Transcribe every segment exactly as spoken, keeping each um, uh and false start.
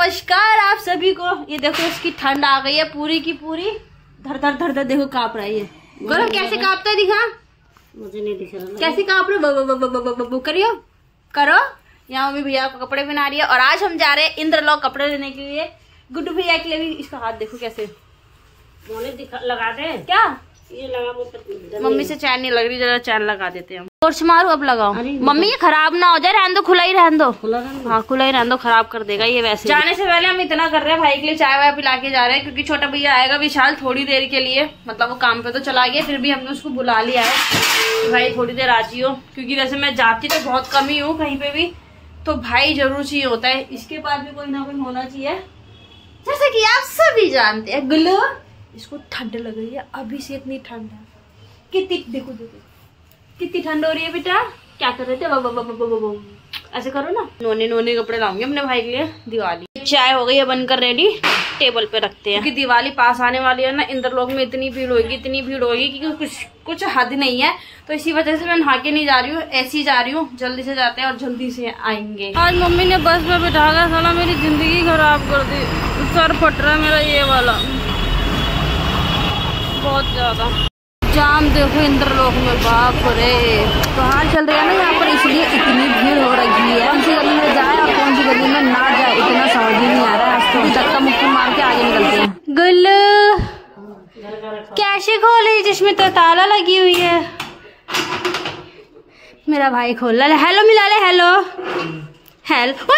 नमस्कार आप सभी को। ये देखो इसकी ठंड आ गई है पूरी की पूरी। धर धर धर धर देखो कांप रही है। गौरव कैसे कांपता है दिखा। मुझे नहीं दिख रहा कैसे कांप रहे। करियो करो। यहाँ मम्मी भैया को कपड़े बना रही है और आज हम जा रहे हैं इंद्रलोक कपड़े लेने के लिए। गुड्डू भैया के लिए भी। इसका हाथ देखो कैसे लगा दे। क्या ये लगा। मम्मी से चैन नहीं लग रही, जरा चैन लगा देते हैं हम। टॉर्च मारो अब लगाओ। मम्मी ये खराब ना हो जाए, रहने दो, खुला ही रहने दो। हाँ खुला ही रहने दो, खराब कर देगा ये। वैसे जाने से पहले हम इतना कर रहे हैं, भाई के लिए चाय वाय पिला के जा रहे हैं क्योंकि छोटा भैया आएगा विशाल थोड़ी देर के लिए। मतलब वो काम पे तो चला गया, फिर भी हमने उसको बुला लिया है भाई थोड़ी देर आ जाइयो। क्योंकि वैसे मैं जाती तो बहुत कम ही हूँ कहीं पे भी, तो भाई जरूर चाहिए होता है। इसके पास भी कोई ना कोई होना चाहिए। जैसे कि आप सभी जानते हैं गुल्लू इसको ठंड लग रही है अभी से। इतनी ठंड है कितनी, देखो देखो कितनी ठंड हो रही है बेटा। क्या कर रहे थे बा, बा, बा, बा, बा, बा। ऐसे करो ना। नोने नोने कपड़े लाऊंगी अपने भाई के लिए। दिवाली चाय हो गई है बनकर रेडी, टेबल पे रखते हैं क्योंकि दिवाली पास आने वाली है ना। इंद्रलोक में इतनी भीड़ होगी इतनी भीड़ होगी कि कुछ कुछ हद नहीं है। तो इसी वजह से मैं नहा के नहीं जा रही हूँ, ऐसी जा रही हूँ। जल्दी से जाते हैं और जल्दी से आएंगे। आज मम्मी ने बस में बिठा कर साला मेरी जिंदगी खराब कर दी। सर फट रहा है मेरा ये वाला बहुत ज्यादा। जाम देखो इंद्रलोक में, बाप रे। तो हाल चल रहा है ना यहाँ पर, इसलिए इतनी भीड़ हो रही है। कौन सी गली में जाए और कौन सी गली में ना जाए इतना समझ ही नहीं आ रहा है। आज तो धक्का मुक्की मार के आगे निकलते हैं। गुल्लू कैसे खोली जिसमें तो ताला लगी हुई है। मेरा भाई खोल रहा है। हेलो मिला ले। हेलो हेलो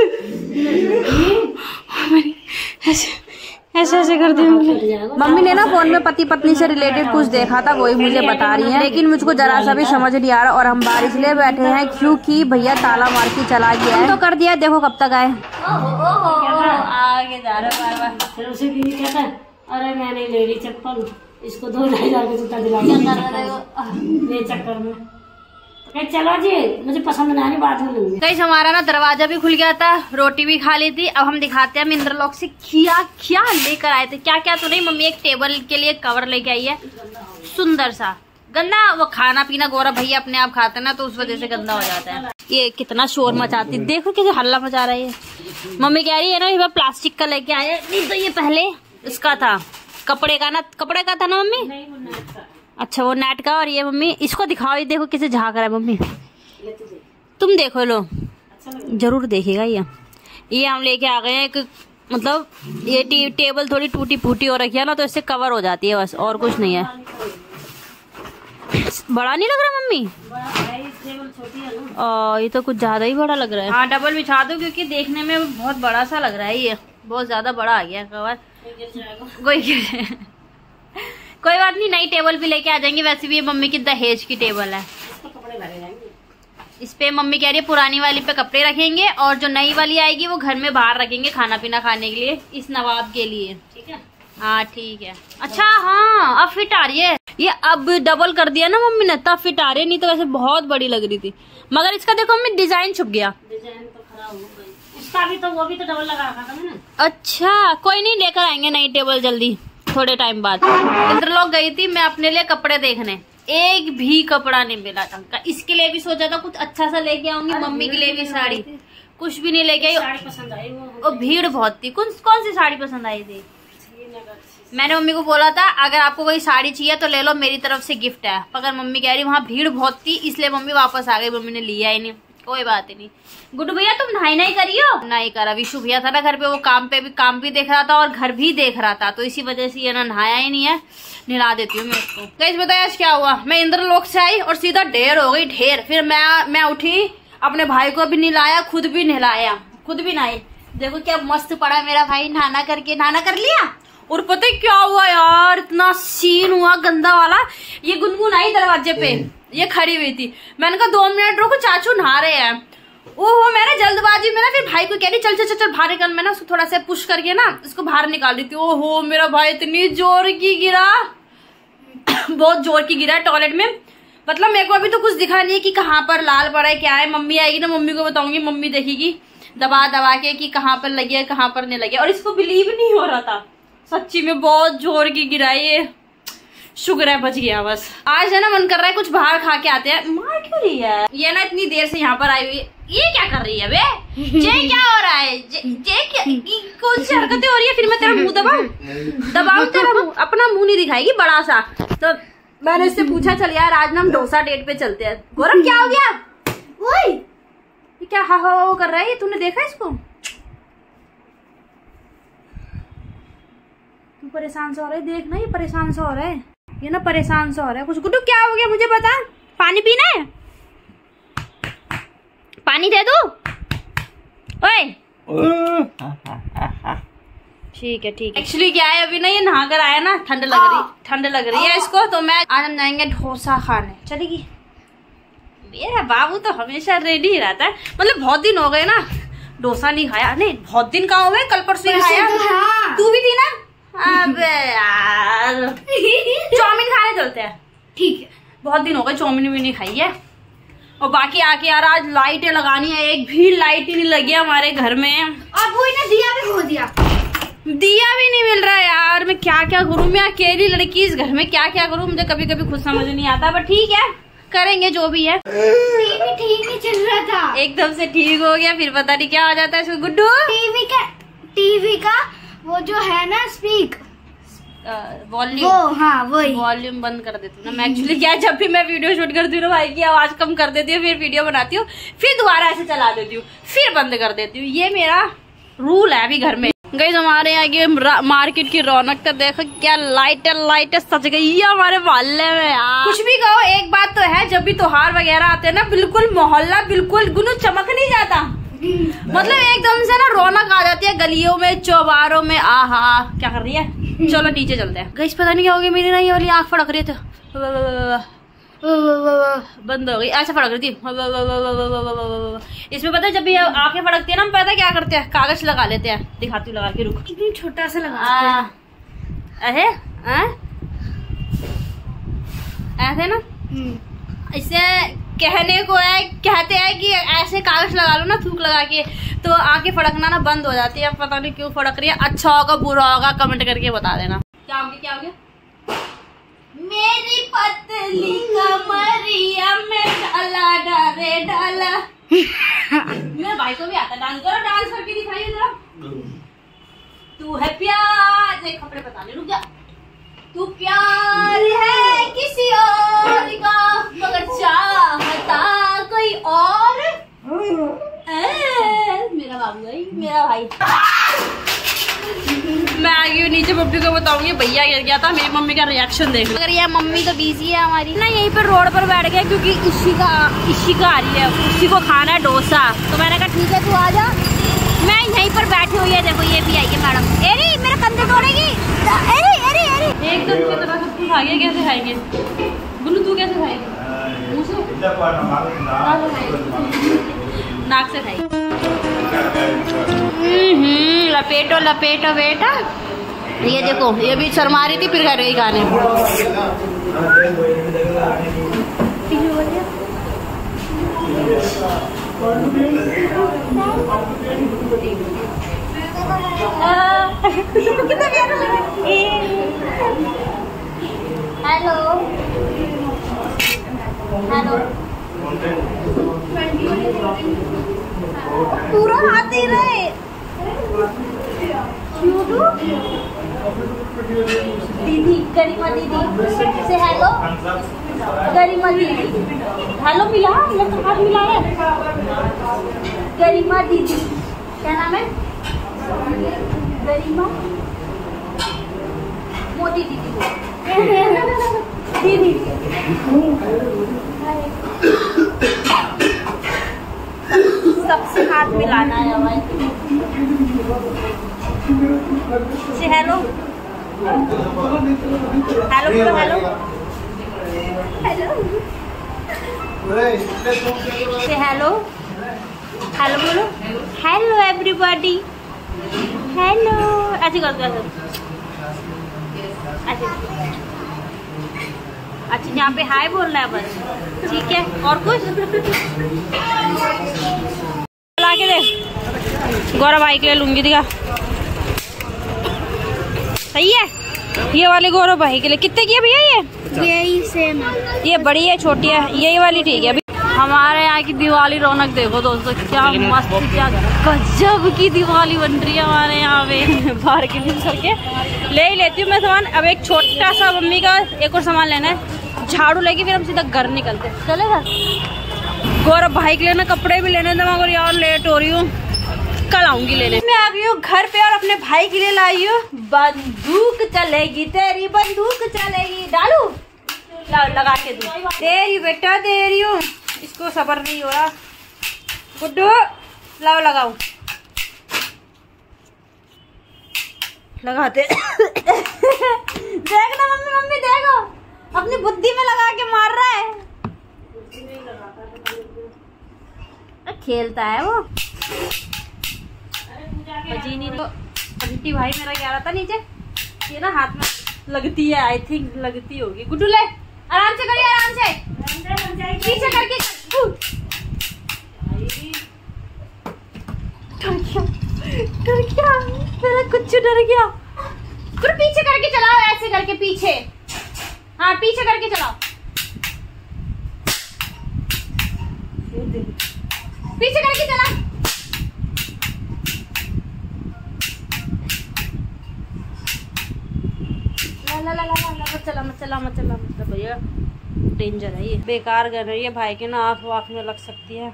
ऐसे ऐसे ऐसे कर दी मम्मी ने ना। फोन में पति पत्नी से रिलेटेड कुछ देखा था, वही मुझे बता रही है, लेकिन मुझको जरा सा भी समझ नहीं आ रहा। और हम बारिश ले बैठे हैं क्योंकि भैया ताला मार के चला गया है। तो कर दिया, देखो कब तक आए। आगे जा रहा बार बार। फिर उसे भी कहता है अरे मैं नहीं ले रही चप्पल, इसको दो ढाई हजार का जूता दिला ये चक्कर में। चलो जी मुझे पसंद नहीं, बाद में लूंगी। कहीं हमारा ना दरवाजा भी खुल गया था, रोटी भी खा ली थी। अब हम दिखाते हैं हम इंद्रलोक से क्या क्या लेकर आए थे। क्या क्या तो नहीं, मम्मी एक टेबल के लिए कवर लेके आई है सुंदर सा। गंदा वो खाना पीना गौरव भैया अपने आप खाते ना, तो उस वजह से गंदा हो जाता है। ये कितना शोर मचाती, देखो कैसे हल्ला मचा रहा है। मम्मी कह रही है ना ये प्लास्टिक का लेके आए, नहीं तो ये पहले इसका था कपड़े का ना। कपड़े का था ना मम्मी। अच्छा वो नेट का। और ये मम्मी इसको दिखाओ, ये देखो कैसे झाँक रहा है। मम्मी तुम देखो लो, जरूर देखेगा ये। ये हम लेके आ गए हैं एक, मतलब ये टी, टेबल थोड़ी टूटी फूटी हो रखी है ना, तो इससे कवर हो जाती है बस, और कुछ नहीं है। बड़ा नहीं लग रहा मम्मी। और ये तो कुछ ज्यादा ही बड़ा लग रहा है। हाँ डबल बिछा दो क्योंकि देखने में बहुत बड़ा सा लग रहा है। ये बहुत ज्यादा बड़ा आ गया कवर। कोई कोई बात नहीं, नई टेबल भी लेके आ जाएंगे। वैसे भी ये मम्मी की दहेज की टेबल है। इस पे मम्मी कह रही है पुरानी वाली पे कपड़े रखेंगे और जो नई वाली आएगी वो घर में बाहर रखेंगे खाना पीना खाने के लिए, इस नवाब के लिए। ठीक है हाँ ठीक है। अच्छा हाँ अब फिट आ रही है ये। अब डबल कर दिया ना मम्मी ने, तब फिट आ रही है, नहीं तो वैसे बहुत बड़ी लग रही थी। मगर इसका देखो मम्मी डिजाइन छुप गया। डिजाइन तो खराब हो गई। इसका भी तो वो भी तो डबल लगा रखा था मैंने। अच्छा कोई नहीं, लेकर आएंगे नई टेबल जल्दी थोड़े टाइम बाद। इंद्रलोक गई थी मैं अपने लिए कपड़े देखने, एक भी कपड़ा नहीं मिला ढंग का। इसके लिए भी सोचा था कुछ अच्छा सा लेके आऊंगी, मम्मी के लिए भी साड़ी, कुछ भी नहीं लेके आई। साड़ी पसंद आई वो, भीड़ बहुत थी। कौन कौन सी साड़ी पसंद आई थी? मैंने मम्मी को बोला था अगर आपको कोई साड़ी चाहिए तो ले लो, मेरी तरफ से गिफ्ट है। मगर मम्मी कह रही वहाँ भीड़ बहुत थी इसलिए मम्मी वापस आ गई। मम्मी ने लिया ही नहीं। कोई बात ही नहीं। गुड्डू भैया तुम नहाई नहीं करियो। नहीं करा, विशु भैया था ना घर पे, वो काम पे भी काम भी देख रहा था और घर भी देख रहा था, तो इसी वजह से ये ना नहाया ही नहीं है। नहला देती हूँ मैं इसको। गाइस बताया आज क्या हुआ। मैं इंद्रलोक से आई और सीधा ढेर हो गई ढेर। फिर मैं मैं उठी, अपने भाई को भी नहलाया, खुद भी नहलाया, खुद भी नहाई। देखो क्या मस्त पड़ा मेरा भाई नहाना करके। नहाना कर लिया। और पता है क्या हुआ यार, इतना सीन हुआ गंदा वाला। ये गुनगुन आई दरवाजे पे, ये खड़ी हुई थी। मैंने कहा दो मिनट रुको चाचू नहा रहे हैं। ओहो मैंने जल्दबाजी में ना फिर भाई को कह रही चल चल चल बाहर निकल। मैं ना उसको थोड़ा सा पुश करके ना उसको बाहर निकाल रही थी। ओहो मेरा भाई इतनी जोर की गिरा बहुत जोर की गिरा टॉयलेट में। मतलब मेरे को अभी तो कुछ दिखा नहीं है कि कहाँ पर लाल पड़ा है क्या है। मम्मी आएगी ना मम्मी को बताऊंगी, मम्मी देखेगी दबा दबा के कि कहाँ पर लगी है कहाँ पर नहीं लगी। और इसको बिलीव नहीं हो रहा था सच्ची में, बहुत जोर की गिराई है। शुक्र है बच गया बस। आज है ना मन कर रहा है कुछ बाहर खा के आते हैं। मार क्यों रही है ये ना इतनी देर से यहाँ पर आई हुई। ये क्या कर रही है बे? जे क्या हो रहा है? जे, जे क्या कौन सी हरकतें हो रही है? फिर मैं तेरा मुंह दबाऊं? दबाऊं तेरा मुंह? अपना मुंह नहीं दिखाएगी बड़ा सा। तो मैंने इससे पूछा, चल यार आज ना हम डोसा डेट पे चलते हैं। गौरव क्या हो गया? वही ये क्या हा हा हा कर रहा है? तूने देखा इसको? तू परेशान सा हो रहा है, देख ना ये परेशान सा हो रहा है, ये ना परेशान सा हो रहा है। कुछ गुड्डू क्या हो गया मुझे बता। पानी पीना है? पानी दे दो? ओए ठीक है ठीक है। एक्चुअली क्या है, अभी ना ये नहा कर आया ना, ठंड लग रही ठंड लग रही है इसको, तो मैं आज हम जाएंगे डोसा खाने। चलेगी? मेरा बाबू तो हमेशा रेडी ही रहता है। मतलब बहुत दिन हो गए ना डोसा नहीं खाया। नहीं बहुत दिन कहाँ हो गए, कल परसों ही खाया। हाँ। तू भी थी ना? अबे यार चाउमीन खाने चलते हैं। ठीक है, बहुत दिन हो गए चाउमीन भी नहीं खाई है। और बाकी आके यार आज लाइटें लगानी है, एक भी लाइट ही नहीं लगी हमारे घर में। और वो ने दिया भी खो दिया, दिया भी नहीं मिल रहा है यार। मैं क्या क्या करूं, मैं अकेली लड़की इस घर में क्या क्या करूं, मुझे कभी कभी खुद समझ नहीं आता। बट ठीक है, करेंगे जो भी है। टीवी ठीक नहीं चल रहा था, एकदम से ठीक हो गया, फिर पता नहीं क्या हो जाता है इसको। गुड्डू टीवी का टीवी का वो जो है ना स्पीक वॉल्यूम, वो हाँ वही वॉल्यूम बंद कर देती हूँ ना मैं। एक्चुअली क्या, जब भी मैं वीडियो शूट करती हूँ ना भाई की आवाज कम कर देती हूँ, फिर वीडियो बनाती हूँ, फिर दोबारा ऐसे चला देती हूँ, फिर बंद कर देती हूँ। ये मेरा रूल है अभी घर में। गाइस हमारे यहाँ की मार्केट की रौनक तो देखो, क्या लाइट लाइट सज गई है हमारे मोहल्ले में यार। कुछ भी कहो, एक बात तो है, जब भी त्योहार वगैरह आते हैं ना, बिल्कुल मोहल्ला बिल्कुल गुनु चमक नहीं जाता। मतलब एकदम से ना रौनक आ जाती है गलियों में, चौबारों में। आहा क्या कर रही है? चलो नीचे चलते हैं। गाइस पता नहीं क्या हो गया, मेरी ना ये वाली आँख फड़क रही थी, बंद हो गई। ऐसे फड़क रही थी इसमें। पता है जब भी आंखें फड़कती है ना, हम पता क्या करते हैं, कागज लगा लेते हैं। दिखाती हूँ लगा के, रुक। इतनी छोटा सा लगा अरे ऐसे ना, इससे कहने को है, कहते हैं कि ऐसे कागज लगा लो ना थूक लगा के, तो आंखें फड़कना ना बंद हो जाती है। पता नहीं क्यों फड़क रही है, अच्छा होगा बुरा होगा कमेंट करके बता देना। क्या हो गया क्या हो गया? मेरी पतली कमरिया में डाला डाले डाला। मेरे भाई को भी आता है डांस, करो डांस करके दिखाइए जरा। तू है प्यार, देख कपड़े बता ले, रुक जा। तू प्यार है किसी और का, मगर चाहता कोई और। ए, मेरा बाबू भाई, मेरा भाई। मैं आगे नीचे बब्बी को बताऊंगी भैया गिर गया था, मेरी मम्मी का रिएक्शन देख। अगर ये मम्मी तो बिजी है हमारी ना, यहीं पर रोड पर बैठ गए क्योंकि इसी का इसी का आ रही है, उसी को खाना है डोसा। तो मैंने कहा ठीक है तू आ जा, मैं यहीं पर बैठी हुई है। देखो ये भी आई है मैडम। एरी मेरे कंधे तोड़ेगी। एरी एरी एरी एकदम की तरह सब कुछ खा गया। कैसे खाएंगे बुल्लू? तू कैसे खाएगी? मुंह से? नाक से खाएगी। लपेटो लपेटो बेटा। ये देखो ये भी शर्मा रही थी, फिर घर गई खाने। हेलो हेलो, पूरा हाथ दे रहे। दीदी गरिमा दीदी से हेलो। गरिमा दीदी हेलो मिला, मेरे हाथ मिला है। गरिमा दीदी, क्या नाम है? गरिमा मोदी दीदी दीदी सबसे हाथ मिलाना है भाई। से हेलो हेलो बोलो, हेलो हेलो से हेलो हेलो बोलो। हेलो एवरीबॉडी, हेलो ऐसे कर दो। अच्छा यहाँ पे हाय बोलना है बस, ठीक है। और कुछ ला के दे, गौरव भाई के लिए लूंगी। दिखा सही है। ये वाले गौरव भाई के लिए कितने की है भैया? ये यही सेम है। ये बड़ी है छोटी है? यही वाली ठीक है। हमारे यहाँ की दिवाली रौनक देखो दोस्तों, क्या मस्त, क्या गजब की दिवाली बन रही है हमारे यहाँ पे। बाहर के दिन करके ले ही लेती हूँ मैं सामान। अब एक छोटा सा मम्मी का एक और सामान लेना है, झाड़ू लेके फिर हम सीधा घर निकलते। चलेगा? गौरव भाई के लिए ना कपड़े भी लेने थे मगर यार लेट हो रही हूँ, कल आऊंगी लेने। मैं आ गई हूँ घर पे और अपने भाई के लिए लाई हूँ बंदूक चलेगी तेरी, बंदूक चलेगी। डालू लगा के दू, तेरी बेटा तेरी हूँ, इसको सबर नहीं हो रहा। गुड्डू लाओ लगाओ, लगाते। देखना मम्मी, मम्मी देखो अपनी बुद्धि में लगा के मार रहा है। खेलता है वो। बजीनी तो बंटी भाई मेरा क्या रहा था नीचे, ये ना हाथ में लगती है, आई थिंक लगती होगी। गुड्डू ले, आराम से करिए, आराम से पीछे करके। डर गया मेरा, कुछ डर गया। फिर पीछे करके चलाओ, ऐसे करके पीछे, हाँ पीछे करके चलाओ, पीछे करके चला। ला ला ला ला ला मत चला, मत चला, मत चला, मतलब भैया डेंजर है ये, बेकार कर रही है भाई के ना, आँख वाँख में लग सकती है,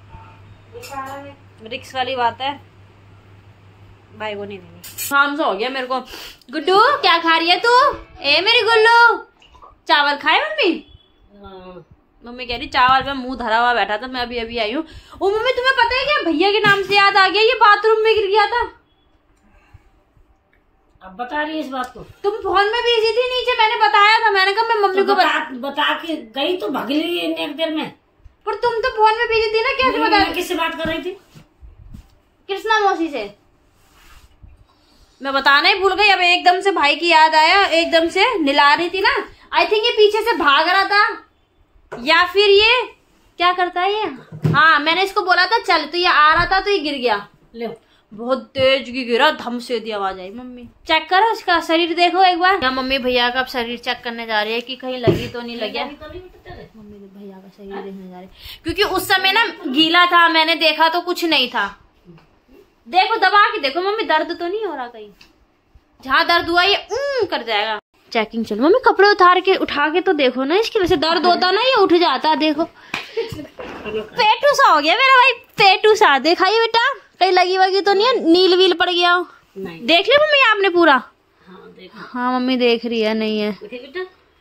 रिक्स वाली बात है। भाई को नहीं देंगे। शाम से हो गया मेरे को। गुड्डू क्या खा रही है तू? ए मेरी गुल्लू, चावल खाए मम्मी? मम्मी कह रही चावल में मुंह धरा हुआ बैठा था, मैं अभी अभी आई हूँ। ओ मम्मी तुम्हें पता है क्या, भैया के नाम से याद आ गया, ये बाथरूम में गिर गया था। अब बता रही है इस बात को? तुम फोन में भेजी थी नीचे, मैंने बताया था, मैंने कहा मैं मम्मी तो को बता, बता के गई तो भग ली एक देर में। पर तुम तो फोन में भेजी थी ना, कैसे बता? किससे बात कर रही थी? कृष्णा मौसी से। मैं बताना ही भूल गई, अब एकदम से भाई की याद आया, एकदम से निला रही थी ना, आई थिंक ये पीछे से भाग रहा था या फिर ये क्या करता है ये। हाँ मैंने इसको बोला था चल, तो ये आ रहा था तो ये गिर गया। ले बहुत तेज की गिरा, धम से दी आवाज आई। मम्मी चेक करो इसका शरीर, देखो एक बार। क्या मम्मी भैया का अब शरीर चेक करने जा रही है कि कहीं लगी तो नहीं लगी। मम्मी ने भैया का शरीर देखने जा रही है, क्योंकि उस समय ना गीला था, मैंने देखा तो कुछ नहीं था। देखो दबा के देखो मम्मी, दर्द तो नहीं हो रहा कहीं, जहाँ दर्द हुआ ये ऊं कर जाएगा। चेकिंग चल मम्मी, कपड़े उतार के उठा के तो देखो ना, इसकी वजह से दर्द होता ना, ये उठ जाता। देखो पेटू सा हो गया मेरा भाई, पेटू सा। दिखाइए बेटा कहीं लगी वगी तो नहीं है, नील वील पड़ गया हो? नहीं। देख लिया मम्मी आपने पूरा? हाँ, देखा। हाँ मम्मी देख रही है, नहीं है बेटा,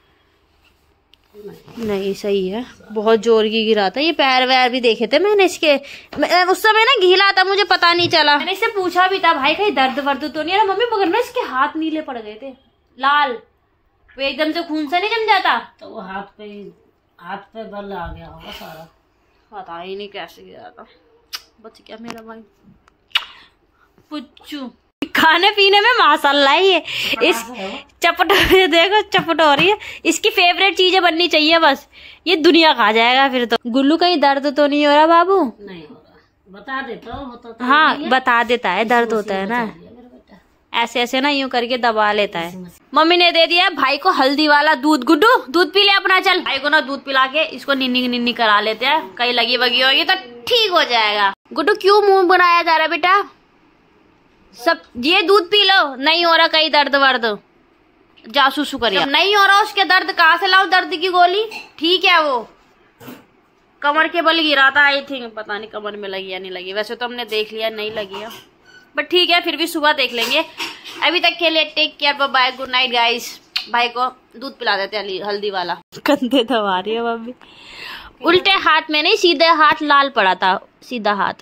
नहीं सही है। बहुत जोर की गिरा था, ये पैर वैर भी देखे थे मैंने इसके, उस समय ना गीला था, मुझे पता नहीं चला। मैंने इससे पूछा भी था भाई कहीं दर्द वर्द तो नहीं है मम्मी, मगर ना इसके हाथ नीले पड़ गए थे, लाल, वो एकदम से खून से नहीं जम जाता, तो वो हाथ पे हाथ पे बल आ गया होगा सारा, पता ही नहीं कैसे गिरा था। बच गया मेरा भाई पुच्चू। खाने पीने में माशाल्लाह ये इस चपटोरी देखो, चपट हो रही है, इसकी फेवरेट चीजें बननी चाहिए बस, ये दुनिया खा जाएगा फिर तो। गुल्लू कहीं दर्द तो नहीं हो रहा बाबू? नहीं हो रहा, बता देता होता तो। हाँ बता देता है, दर्द होता है ना, ऐसे ऐसे ना यूं करके दबा लेता है। मम्मी ने दे दिया भाई को हल्दी वाला दूध। गुड्डू दूध पी ले अपना, चल भाई को ना दूध पिला के इसको निन्नी निन्नी करा लेते हैं, कहीं लगी वगी होगी तो ठीक हो जाएगा। गुड्डू क्यों मुंह बनाया जा रहा है बेटा? सब ये दूध पी लो, नहीं हो रहा कहीं दर्द वर्द, जा सुसु करिए। नहीं हो रहा उसके दर्द, कहाँ से लाओ दर्द की गोली? ठीक है वो कमर के बल गिरा था आई थिंक, पता नहीं कमर में लगी या नहीं लगी, वैसे तो हमने देख लिया नहीं लगी है, बट ठीक है फिर भी सुबह देख लेंगे। अभी तक के लिए take care, bye bye, good night guys. भाई को दूध पिला देते हैं हल्दी वाला। कंधे दबा रही है मम्मी, उल्टे हाथ में नहीं, सीधे हाथ लाल पड़ा था, सीधा हाथ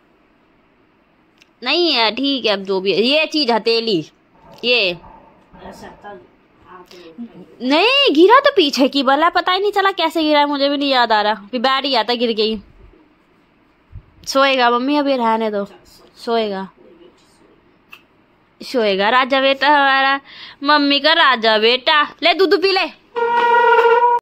नहीं है। ठीक है अब जो भी है, ये चीज हथेली, ये नहीं गिरा तो पीछे की बला, पता ही नहीं चला कैसे गिरा है, मुझे भी नहीं याद आ रहा, फिर बैठ गया था, गिर गई। सोएगा मम्मी अभी, रहने दो, सोएगा सोएगा राजा बेटा हमारा, मम्मी का राजा बेटा। ले दूध पी ले।